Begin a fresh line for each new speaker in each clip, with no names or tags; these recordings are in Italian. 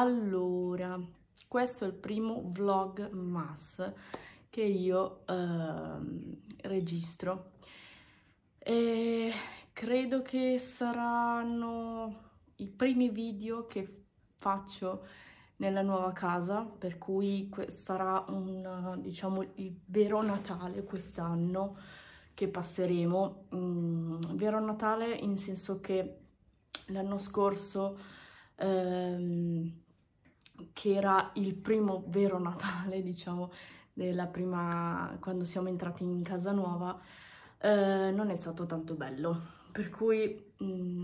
Allora, questo è il primo vlogmas che io registro e credo che saranno i primi video che faccio nella nuova casa, per cui sarà diciamo, il vero Natale quest'anno che passeremo. Vero Natale in senso che l'anno scorso, che era il primo vero Natale, diciamo, quando siamo entrati in casa nuova, non è stato tanto bello. Per cui,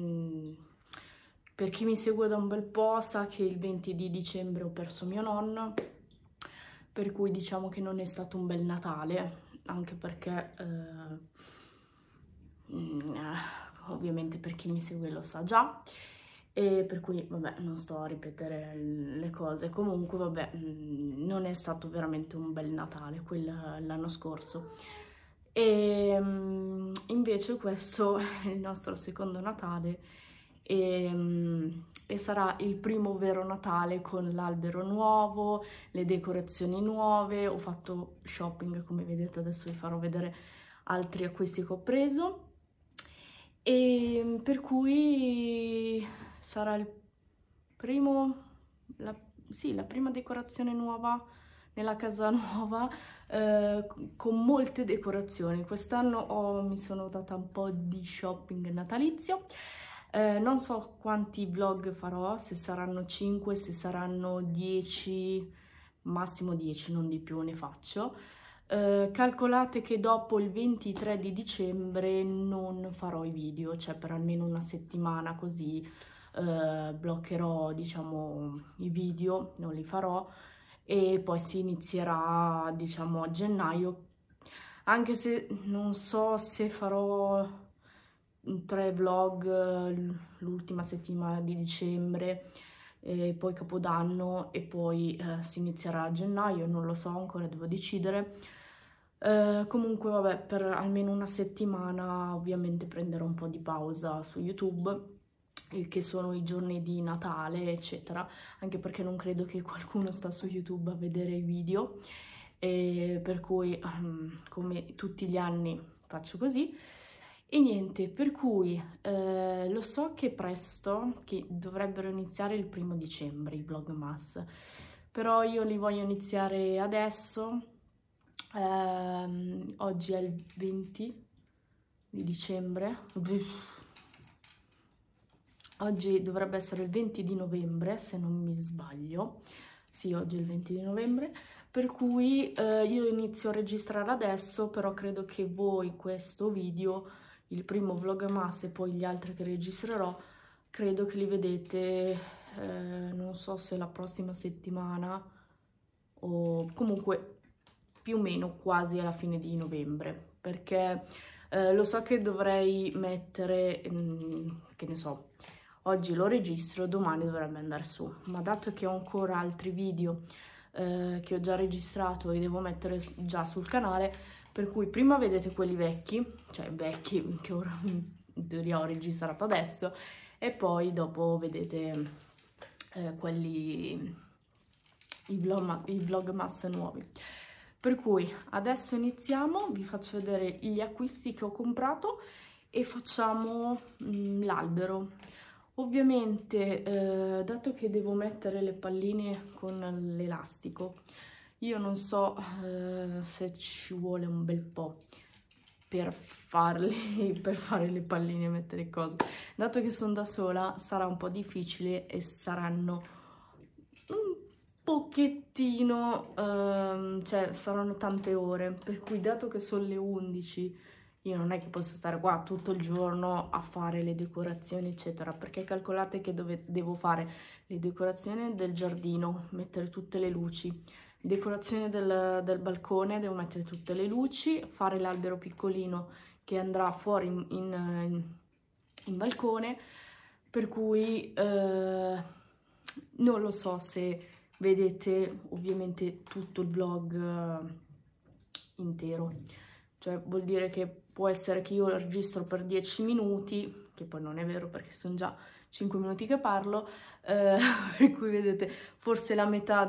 per chi mi segue da un bel po' sa che il 20 di dicembre ho perso mio nonno, per cui diciamo che non è stato un bel Natale, anche perché ovviamente per chi mi segue lo sa già, e per cui vabbè non sto a ripetere le cose. Comunque vabbè, non è stato veramente un bel Natale l'anno scorso, e invece questo è il nostro secondo Natale e sarà il primo vero Natale con l'albero nuovo, le decorazioni nuove. Ho fatto shopping, come vedete, adesso vi farò vedere altri acquisti che ho preso, e per cui sarà il primo, sì, la prima decorazione nuova nella casa nuova, con molte decorazioni. Quest'anno mi sono data un po' di shopping natalizio. Non so quanti vlog farò, se saranno 5, se saranno 10, massimo 10, non di più ne faccio. Calcolate che dopo il 23 di dicembre non farò i video, cioè per almeno una settimana, così bloccherò, diciamo, i video, non li farò, e poi si inizierà, diciamo, a gennaio, anche se non so se farò 3 vlog l'ultima settimana di dicembre, e poi Capodanno, e poi si inizierà a gennaio, non lo so, ancora devo decidere. Comunque vabbè, per almeno una settimana ovviamente prenderò un po' di pausa su YouTube, che sono i giorni di Natale eccetera, anche perché non credo che qualcuno sta su YouTube a vedere i video, e per cui come tutti gli anni faccio così. E niente, per cui lo so che presto, che dovrebbero iniziare il 1° dicembre i vlogmas, però io li voglio iniziare adesso. Oggi è il 20 di dicembre, oggi dovrebbe essere il 20 di novembre se non mi sbaglio. Sì, oggi è il 20 di novembre, per cui io inizio a registrare adesso, però credo che voi questo video, il primo vlogmas e poi gli altri che registrerò, credo che li vedete, non so se la prossima settimana o comunque più o meno quasi alla fine di novembre, perché lo so che dovrei mettere, che ne so, oggi lo registro, domani dovrebbe andare su, ma dato che ho ancora altri video che ho già registrato e devo mettere già sul canale, per cui prima vedete quelli vecchi, cioè vecchi che ora in teoria ho registrato adesso, e poi dopo vedete i vlogmas nuovi. Per cui adesso iniziamo, vi faccio vedere gli acquisti che ho comprato e facciamo l'albero. Ovviamente, dato che devo mettere le palline con l'elastico, io non so se ci vuole un bel po' per farli, per fare le palline e mettere cose. Dato che sono da sola, sarà un po' difficile e saranno un pochettino, cioè saranno tante ore, per cui dato che sono le 11, io non è che posso stare qua tutto il giorno a fare le decorazioni eccetera, perché calcolate che devo fare le decorazioni del giardino, mettere tutte le luci, decorazione del balcone, devo mettere tutte le luci, fare l'albero piccolino che andrà fuori in balcone, per cui non lo so se vedete ovviamente tutto il vlog intero, cioè vuol dire che può essere che io registro per 10 minuti, che poi non è vero perché sono già 5 minuti che parlo, per cui vedete forse la metà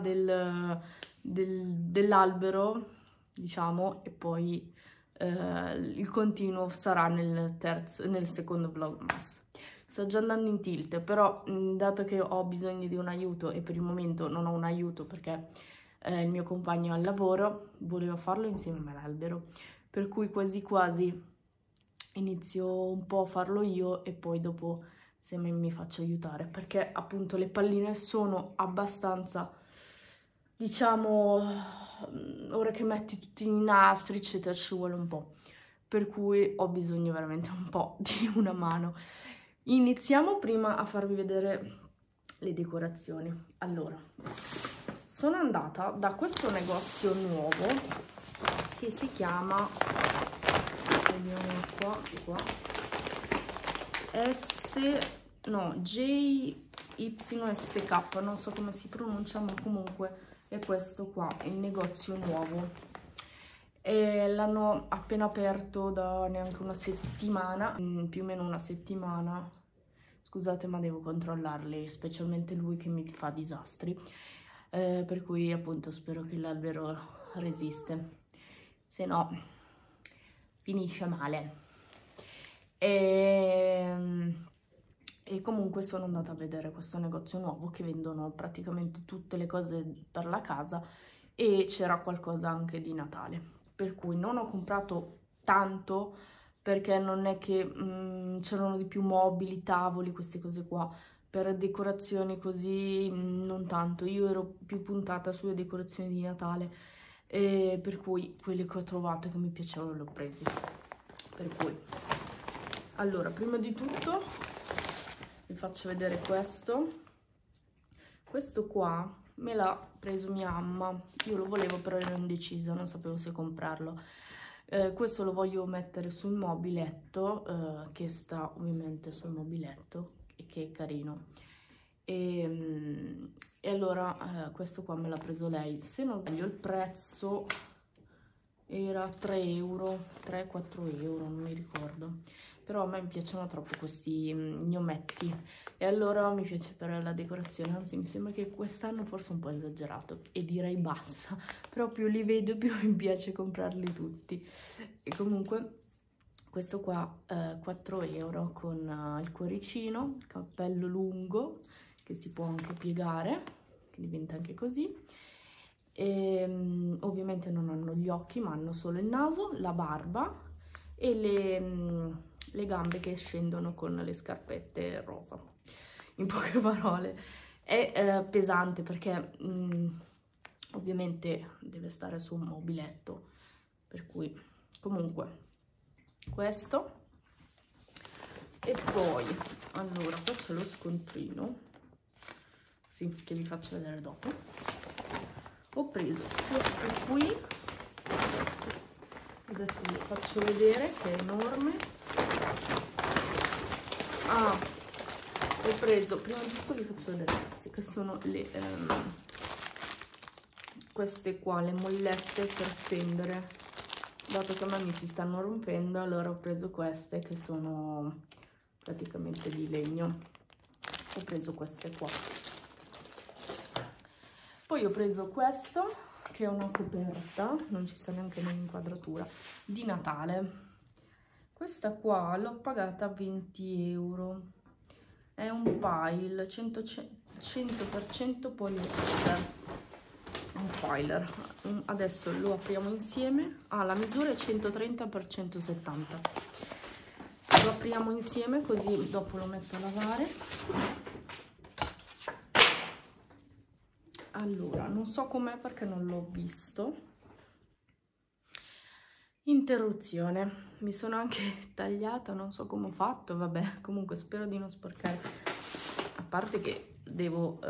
dell'albero, diciamo, e poi il continuo sarà nel secondo vlogmas. Sto già andando in tilt, però dato che ho bisogno di un aiuto e per il momento non ho un aiuto perché il mio compagno è al lavoro, volevo farlo insieme a me l'albero, per cui quasi quasi inizio un po' a farlo io e poi dopo se mi faccio aiutare, perché appunto le palline sono abbastanza, diciamo, ora che metti tutti i nastri eccetera ci vuole un po', per cui ho bisogno veramente un po' di una mano. Iniziamo prima a farvi vedere le decorazioni. Allora, sono andata da questo negozio nuovo che si chiama, vediamo qua, JYSK, non so come si pronuncia, ma comunque è questo qua, il negozio nuovo. E l'hanno appena aperto da neanche una settimana, più o meno una settimana. Scusate, ma devo controllarli, specialmente lui che mi fa disastri. Per cui appunto spero che l'albero resiste, se no finisce male. E comunque sono andata a vedere questo negozio nuovo che vendono praticamente tutte le cose per la casa e c'era qualcosa anche di Natale, per cui non ho comprato tanto perché non è che c'erano di più mobili, tavoli, queste cose qua. Per decorazioni così non tanto, io ero più puntata sulle decorazioni di Natale, e per cui quelli che ho trovato che mi piacevano li ho presi. Per cui, allora, prima di tutto vi faccio vedere questo. Questo qua me l'ha preso mia mamma, io lo volevo però ero indecisa, non sapevo se comprarlo. Questo lo voglio mettere sul mobiletto, che sta ovviamente sul mobiletto e che è carino. E allora questo qua me l'ha preso lei. Se non sbaglio il prezzo era 3 euro, 3-4 euro, non mi ricordo. Però a me piacciono troppo questi gnometti e allora mi piace per la decorazione, anzi mi sembra che quest'anno forse un po' esagerato e direi bassa, però più li vedo più mi piace comprarli tutti. E comunque questo qua 4 euro con il cuoricino, il cappello lungo che si può anche piegare, che diventa anche così. E, ovviamente non hanno gli occhi ma hanno solo il naso, la barba e le gambe che scendono con le scarpette rosa. In poche parole è pesante perché ovviamente deve stare su un mobiletto, per cui comunque questo. E poi allora faccio lo scontrino, sì, che vi faccio vedere dopo. Ho preso questo qui, adesso vi faccio vedere che è enorme. Ho preso, prima di tutto vi faccio vedere queste che sono le queste qua, le mollette per stendere, dato che a me mi si stanno rompendo, allora ho preso queste che sono praticamente di legno. Ho preso queste qua. Poi ho preso questo che è una coperta, non ci sta neanche nell'inquadratura, di Natale. Questa qua l'ho pagata 20 euro, è un pile 100% poliester, un piler. Adesso lo apriamo insieme. La misura è 130 x 170, lo apriamo insieme così dopo lo metto a lavare. Allora, non so com'è perché non l'ho visto. Interruzione, mi sono anche tagliata, non so come ho fatto, vabbè, comunque spero di non sporcare, a parte che devo,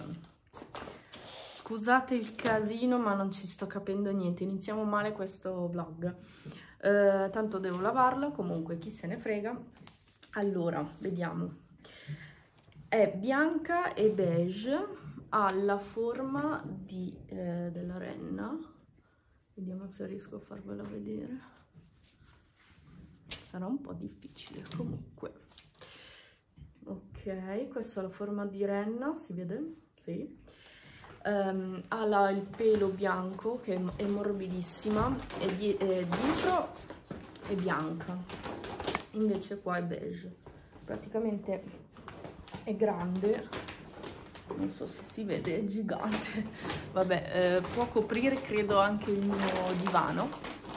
scusate il casino ma non ci sto capendo niente, iniziamo male questo vlog, tanto devo lavarlo, comunque chi se ne frega. Allora, vediamo, è bianca e beige, ha la forma della renna. Vediamo se riesco a farvela vedere. Sarà un po' difficile comunque. Ok. Ok, questa è la forma di renna, si vede? Sì. Ha il pelo bianco che è morbidissima e dietro è bianca, invece qua è beige. Praticamente è grande, non so se si vede, è gigante. Vabbè, può coprire credo anche il mio divano.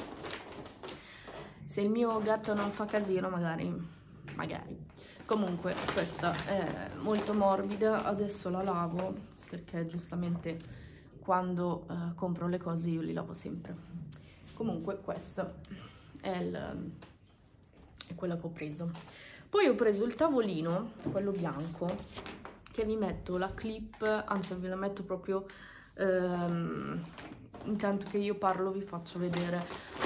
Se il mio gatto non fa casino, magari. Comunque questa è molto morbida, adesso la lavo perché giustamente quando compro le cose io li lavo sempre. Comunque questa è quella che ho preso. Poi ho preso il tavolino, quello bianco, che vi metto la clip, anzi ve la metto proprio intanto che io parlo vi faccio vedere.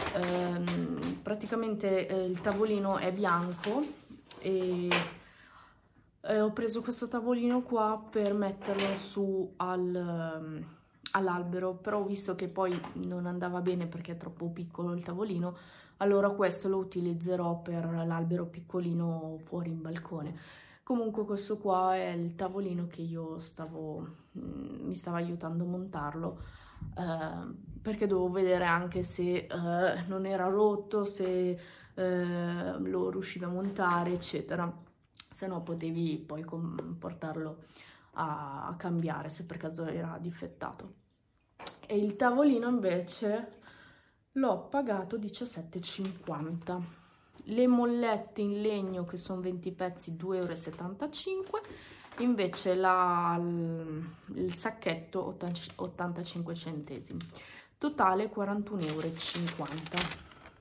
Praticamente il tavolino è bianco e ho preso questo tavolino qua per metterlo su all'albero, però ho visto che poi non andava bene perché è troppo piccolo il tavolino, allora questo lo utilizzerò per l'albero piccolino fuori in balcone. Comunque questo qua è il tavolino che io mi stava aiutando a montarlo, perché dovevo vedere anche se non era rotto, se lo riuscivi a montare, eccetera. Se no potevi poi portarlo a cambiare se per caso era difettato. E il tavolino invece l'ho pagato 17,50 €. Le mollette in legno che sono 20 pezzi 2,75 €, invece il sacchetto 85 centesimi. Totale 41,50 €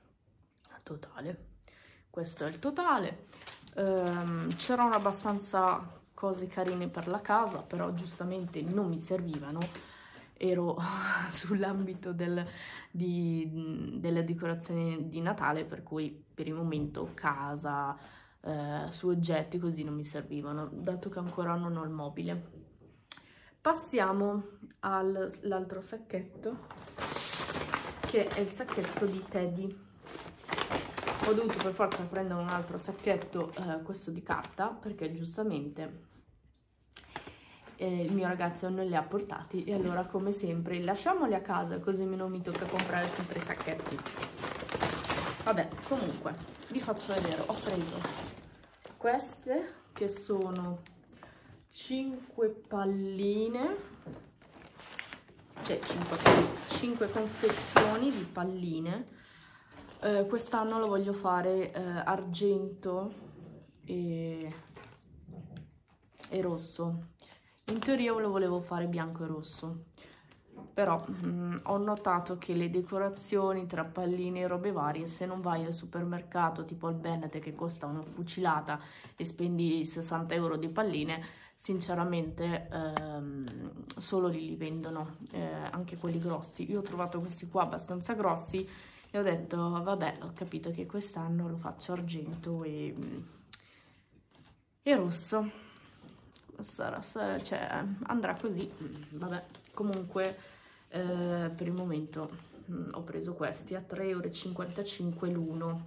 totale. Questo è il totale. C'erano abbastanza cose carine per la casa, però giustamente non mi servivano. Ero sull'ambito delle decorazioni di Natale, per cui per il momento casa, su oggetti così non mi servivano, dato che ancora non ho il mobile. Passiamo all'altro sacchetto, che è il sacchetto di Teddy. Ho dovuto per forza prendere un altro sacchetto, questo di carta, perché giustamente il mio ragazzo non li ha portati e allora come sempre lasciamoli a casa così non mi tocca comprare sempre i sacchetti. Vabbè, comunque vi faccio vedere, ho preso queste che sono 5 palline, cioè 5 confezioni di palline. Quest'anno lo voglio fare argento e rosso. In teoria lo volevo fare bianco e rosso, però ho notato che le decorazioni tra palline e robe varie, se non vai al supermercato tipo al Bennet che costa una fucilata e spendi 60 € di palline, sinceramente solo lì li vendono, anche quelli grossi. Io ho trovato questi qua abbastanza grossi e ho detto vabbè, ho capito che quest'anno lo faccio argento e rosso. Cioè, andrà così, vabbè. Comunque per il momento ho preso questi a 3,55 € l'uno.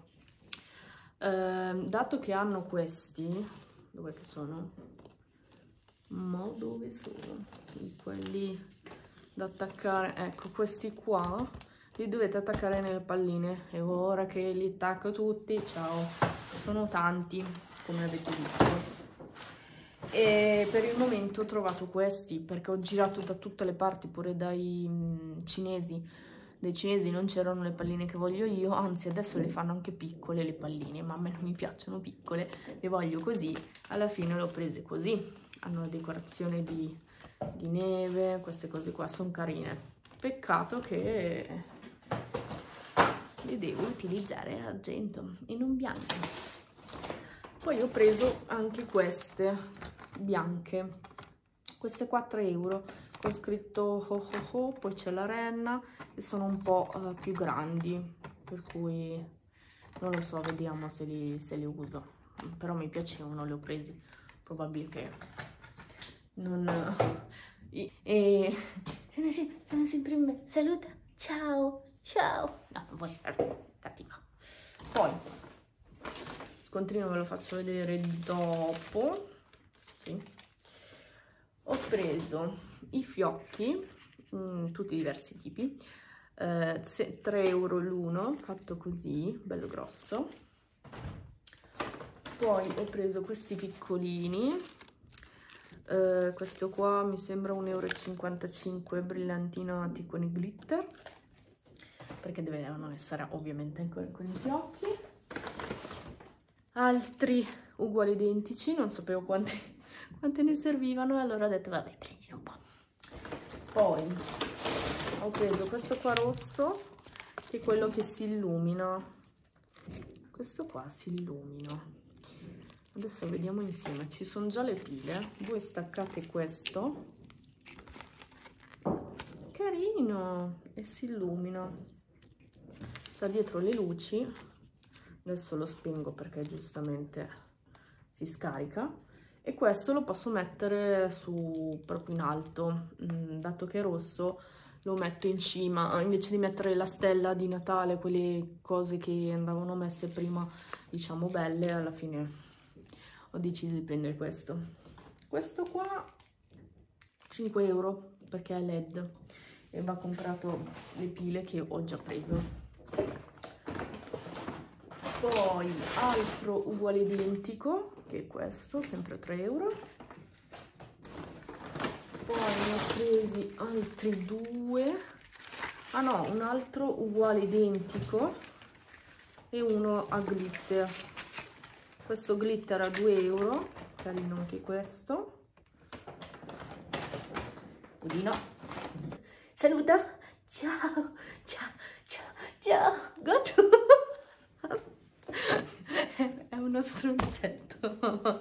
Dato che hanno questi, dove che sono? Ma dove sono? Quelli da attaccare, ecco, questi qua li dovete attaccare nelle palline e ora che li attacco tutti, ciao, sono tanti come avete visto. E per il momento ho trovato questi perché ho girato da tutte le parti, pure dai cinesi. Dai cinesi non c'erano le palline che voglio io, anzi adesso le fanno anche piccole le palline, ma a me non mi piacciono piccole, le voglio così. Alla fine le ho prese così, hanno la decorazione di neve, queste cose qua sono carine. Peccato che le devo utilizzare argento e non bianco. Poi ho preso anche queste bianche, queste 4 € con scritto ho ho ho, poi c'è la renna e sono un po' più grandi, per cui non lo so, vediamo se li uso, però mi piacevano, li ho presi, probabile che non... E sono sempre in me, saluta, ciao, ciao, no, non voglio essere cattiva. Poi scontrino ve lo faccio vedere dopo, sì. Ho preso i fiocchi, tutti diversi tipi, 3 euro l'uno, fatto così, bello grosso. Poi ho preso questi piccolini, questo qua mi sembra 1,55 euro, brillantinati con i glitter, perché devono essere ovviamente con i fiocchi. Altri uguali identici, non sapevo quante ne servivano, e allora ho detto vabbè, prendi un po'. Poi ho preso questo qua rosso, che è quello che si illumina. Questo qua si illumina. Adesso vediamo insieme, ci sono già le pile. Voi staccate questo, carino, e si illumina. C'ha dietro le luci. Adesso lo spengo perché giustamente si scarica. E questo lo posso mettere su proprio in alto, dato che è rosso lo metto in cima, invece di mettere la stella di Natale, quelle cose che andavano messe prima, diciamo belle, alla fine ho deciso di prendere questo. Questo qua 5 euro perché è LED e va comprato le pile che ho già preso. Poi altro uguale identico, che è questo, sempre 3 euro. Poi ne ho presi altri due. Ah no, un altro uguale identico e uno a glitter. Questo glitter a 2 euro, carino anche questo. Udino, saluta, ciao, ciao, ciao, ciao, gatto. È uno stronzetto.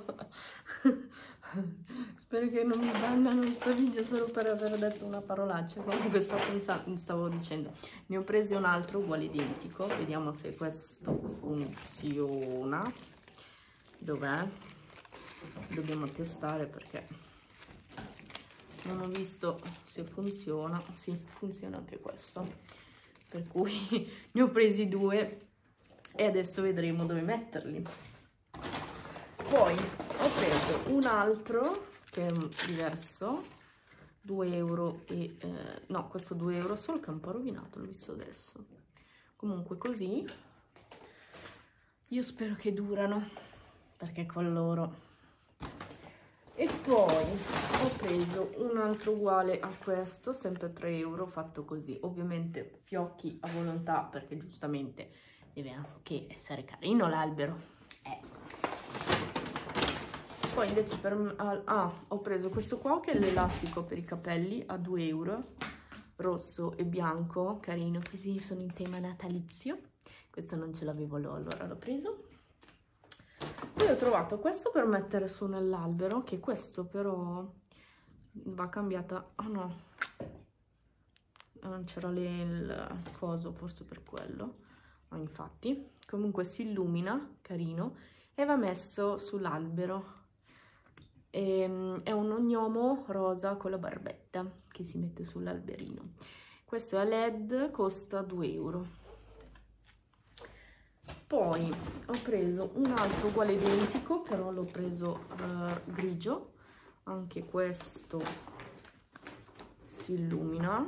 Spero che non mi bannano questo video solo per aver detto una parolaccia. Comunque stavo dicendo, ne ho preso un altro uguale identico, vediamo se questo funziona. Dov'è? Dobbiamo testare perché non ho visto se funziona. Sì, funziona anche questo, per cui ne ho presi due e adesso vedremo dove metterli. Poi ho preso un altro che è diverso, 2 euro e no, questo 2 euro, solo che è un po' rovinato, l'ho visto adesso. Comunque così, io spero che durano perché con loro. E poi ho preso un altro uguale a questo, sempre 3 euro, fatto così, ovviamente fiocchi a volontà perché giustamente deve anche essere carino l'albero. Poi invece ho preso questo qua che è l'elastico per i capelli a 2 euro, rosso e bianco, carino, così sono in tema natalizio. Questo non ce l'avevo, allora l'ho preso. Poi ho trovato questo per mettere su nell'albero, che questo però va cambiata. Ah no, non c'era il coso, forse per quello. Ma infatti, comunque si illumina, carino, e va messo sull'albero. È un ognomo rosa con la barbetta che si mette sull'alberino. Questo è LED, costa 2 euro. Poi ho preso un altro uguale identico, però l'ho preso grigio. Anche questo si illumina.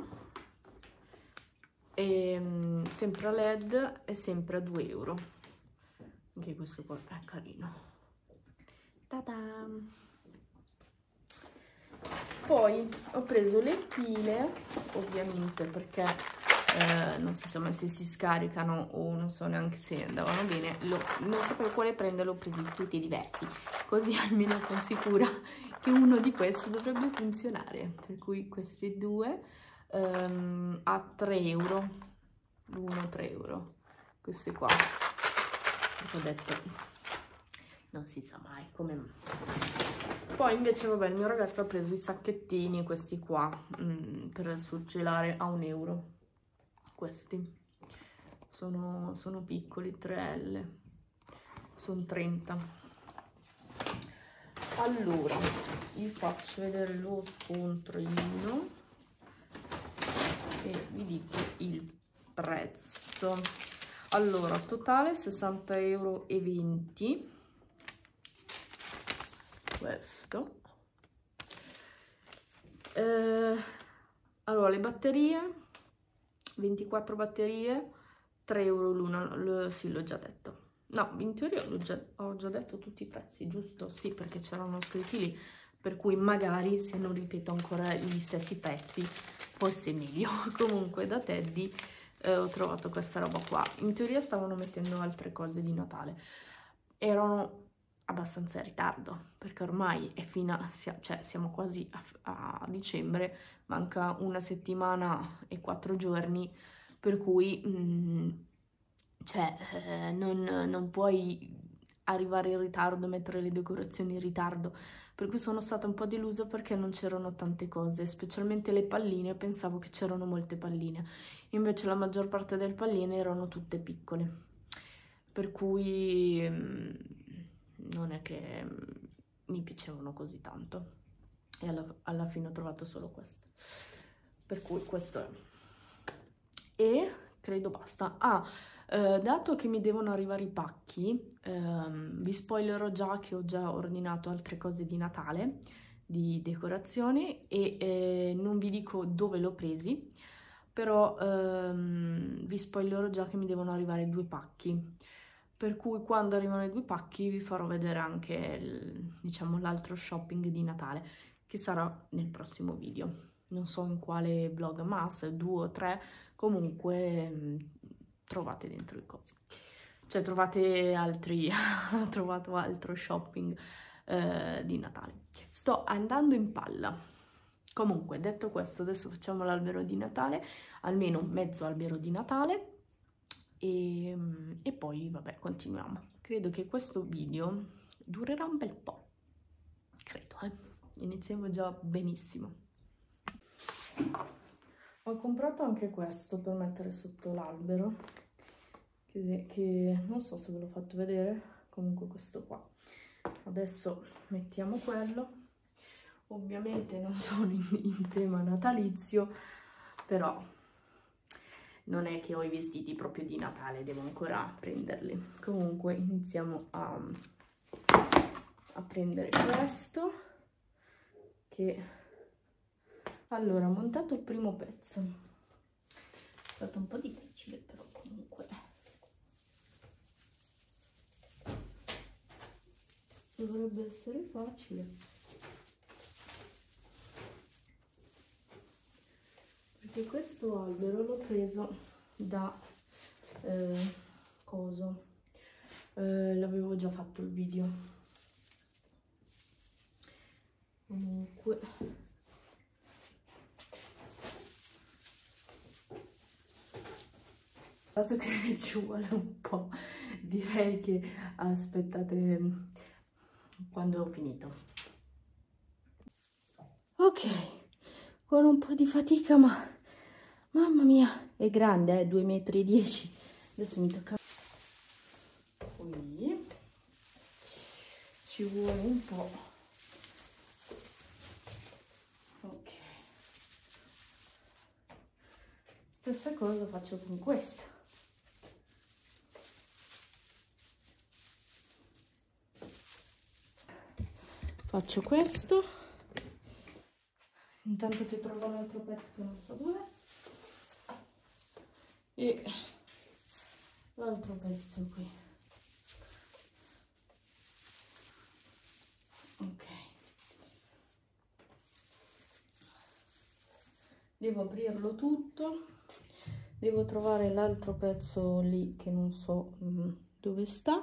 E, sempre a LED e sempre a 2 euro. Anche questo qua è carino. Ta-da! Poi ho preso le pile, ovviamente perché non si sa mai se si scaricano o non so neanche se andavano bene. Non sapevo quale prendere, l'ho presi tutti diversi, così almeno sono sicura che uno di questi dovrebbe funzionare. Per cui questi due a 3 euro, l'uno 3 euro, questi qua, perché ho detto non si sa mai come. Poi invece vabbè, il mio ragazzo ha preso i sacchettini, questi qua, per surgelare a 1 euro. Questi sono piccoli, 3L, sono 30. Allora, vi faccio vedere lo scontrino e vi dico il prezzo. Allora, totale 60,20 euro. Questo Allora, le batterie, 24 batterie, 3 euro l'una, sì, l'ho già detto. No, in teoria ho già detto tutti i prezzi, giusto? Sì, perché c'erano scritti lì, per cui magari se non ripeto ancora gli stessi prezzi, forse è meglio. Comunque da Teddy ho trovato questa roba qua. In teoria stavano mettendo altre cose di Natale. Erano abbastanza in ritardo, perché ormai è cioè siamo quasi a dicembre, manca una settimana e 4 giorni, per cui cioè, non puoi arrivare in ritardo, mettere le decorazioni in ritardo, per cui sono stata un po' delusa perché non c'erano tante cose, specialmente le palline, pensavo che c'erano molte palline, invece la maggior parte delle palline erano tutte piccole, per cui non è che mi piacevano così tanto, e alla fine ho trovato solo questo, per cui questo è. E credo basta. Dato che mi devono arrivare i pacchi, vi spoilerò già che ho già ordinato altre cose di Natale, di decorazioni, e non vi dico dove l'ho presi, però vi spoilerò già che mi devono arrivare 2 pacchi, per cui quando arrivano i 2 pacchi vi farò vedere anche diciamo l'altro shopping di Natale, che sarà nel prossimo video. Non so in quale vlog, ma se 2 o 3, comunque trovate dentro le cose, cioè trovate trovato altro shopping di Natale. Sto andando in palla. Comunque, detto questo, adesso facciamo l'albero di Natale, almeno mezzo albero di Natale, e poi vabbè, continuiamo. Credo che questo video durerà un bel po', credo, iniziamo già benissimo. Ho comprato anche questo per mettere sotto l'albero, che non so se ve l'ho fatto vedere, comunque questo qua. Adesso mettiamo quello, ovviamente non sono in tema natalizio, però non è che ho i vestiti proprio di Natale, devo ancora prenderli. Comunque iniziamo a prendere questo, che allora ho montato il primo pezzo, è stato un po' difficile, però comunque dovrebbe essere facile, perché questo albero l'ho preso da coso, l'avevo già fatto il video, comunque dato che ci vuole un po', direi che aspettate quando ho finito. Ok, con un po' di fatica, ma mamma mia, è grande, 2,10 metri. Adesso mi tocca. Qui ci vuole un po'. Ok. Stessa cosa faccio con questo. Faccio questo, intanto che trovo l'altro pezzo che non so dov'è, e l'altro pezzo qui. Ok, devo aprirlo tutto, devo trovare l'altro pezzo lì che non so dove sta,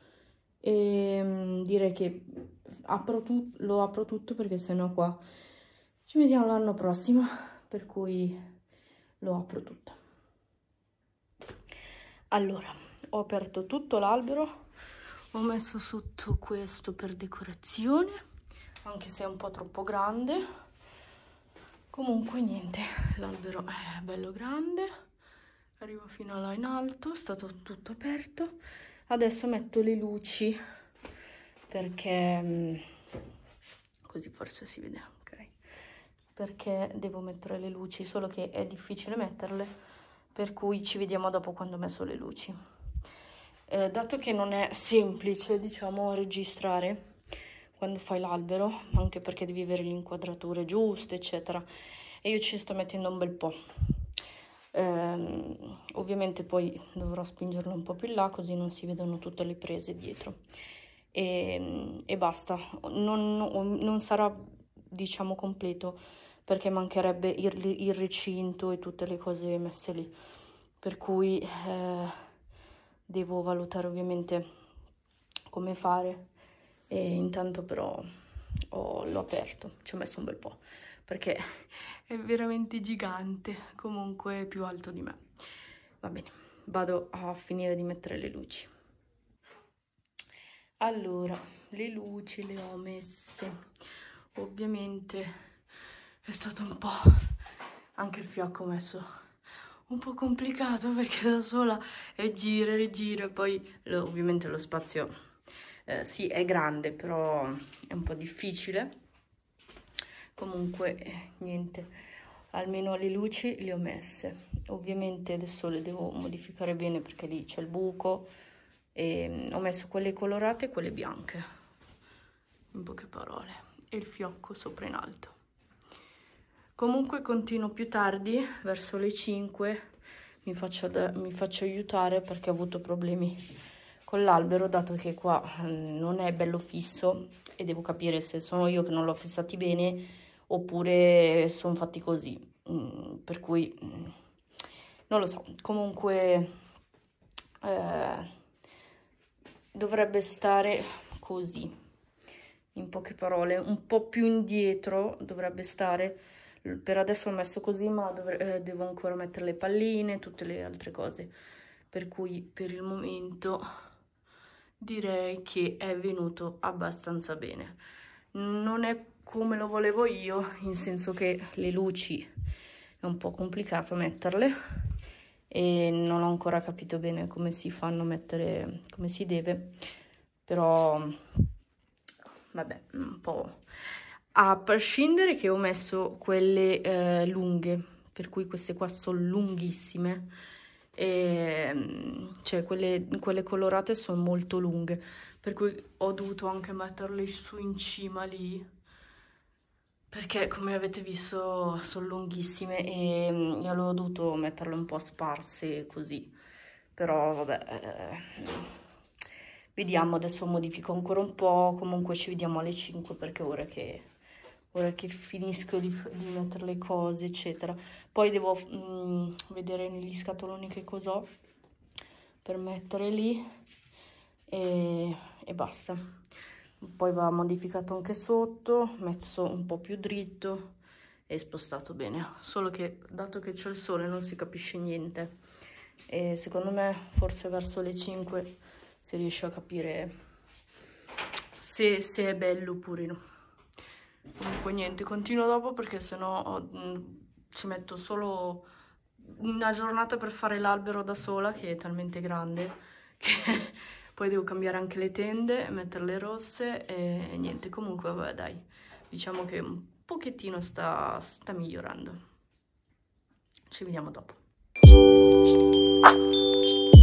e direi che lo apro tutto, perché sennò qua ci vediamo l'anno prossimo, per cui lo apro tutto. Allora, ho aperto tutto l'albero, ho messo sotto questo per decorazione, anche se è un po' troppo grande. Comunque niente, l'albero è bello grande, arriva fino là in alto, è stato tutto aperto. Adesso metto le luci, perché così forse si vede, ok? Perché devo mettere le luci, solo che è difficile metterle, per cui ci vediamo dopo quando ho messo le luci. Dato che non è semplice, diciamo, registrare quando fai l'albero, anche perché devi avere le inquadrature giuste, eccetera. E io ci sto mettendo un bel po'. Ovviamente poi dovrò spingerlo un po' più in là, così non si vedono tutte le prese dietro. E basta. Non sarà, diciamo, completo, perché mancherebbe il recinto e tutte le cose messe lì. Per cui devo valutare ovviamente come fare. E intanto però l'ho aperto, ci ho messo un bel po', perché è veramente gigante, comunque è più alto di me. Va bene, vado a finire di mettere le luci. Allora, le luci le ho messe. Ovviamente è stato un po', anche il fiocco messo un po' complicato, perché da sola e gira e rigira, poi ovviamente lo spazio sì, è grande, però è un po' difficile. Comunque niente, almeno le luci le ho messe. Ovviamente adesso le devo modificare bene, perché lì c'è il buco, e ho messo quelle colorate e quelle bianche, in poche parole, e il fiocco sopra in alto. Comunque continuo più tardi, verso le 5, mi faccio aiutare, perché ho avuto problemi con l'albero, dato che qua non è bello fisso e devo capire se sono io che non l'ho fissati bene oppure sono fatti così, per cui non lo so. Comunque dovrebbe stare così, in poche parole, un po' più indietro dovrebbe stare. Per adesso ho messo così, ma devo ancora mettere le palline e tutte le altre cose, per cui per il momento direi che è venuto abbastanza bene. Non è come lo volevo io, in senso che le luci è un po' complicato metterle e non ho ancora capito bene come si fanno a mettere, come si deve, però vabbè, un po'. A prescindere che ho messo quelle lunghe, per cui queste qua sono lunghissime, e cioè quelle colorate sono molto lunghe, per cui ho dovuto anche metterle su in cima lì, perché come avete visto sono lunghissime, e io ho dovuto metterle un po' sparse così. Però vabbè, vediamo, adesso modifico ancora un po'. Comunque ci vediamo alle 5, perché ora che finisco di mettere le cose eccetera, poi devo vedere negli scatoloni che cos'ho per mettere lì, e basta. Poi va modificato anche sotto, messo un po' più dritto e spostato bene, solo che dato che c'è il sole non si capisce niente, e secondo me forse verso le 5 si riesce a capire se è bello oppure no. Comunque niente, continuo dopo, perché sennò ci metto solo una giornata per fare l'albero da sola, che è talmente grande che poi devo cambiare anche le tende, metterle rosse e niente. Comunque vabbè, dai, diciamo che un pochettino sta migliorando. Ci vediamo dopo.